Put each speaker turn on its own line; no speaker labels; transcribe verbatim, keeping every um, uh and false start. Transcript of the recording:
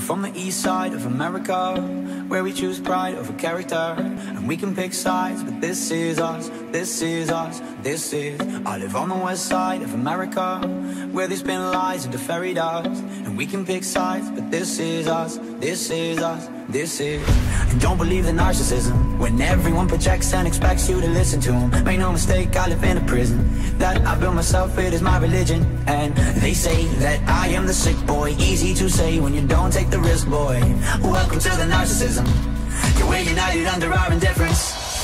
from the east side of America, where we choose pride over character. And we can pick sides, but this is us, this is us, this is. I live on the west side of America, where they spin lies into fairy dust. And we can pick sides, but this is us, this is us, this is. And don't believe the narcissism, when everyone projects and expects you to listen to them. Make no mistake, I live in a prison that I built myself, it is my religion. And they say that I am the sick boy, easy to say when you don't take the risk, boy. Welcome to the narcissism, yeah, we're united under our indifference.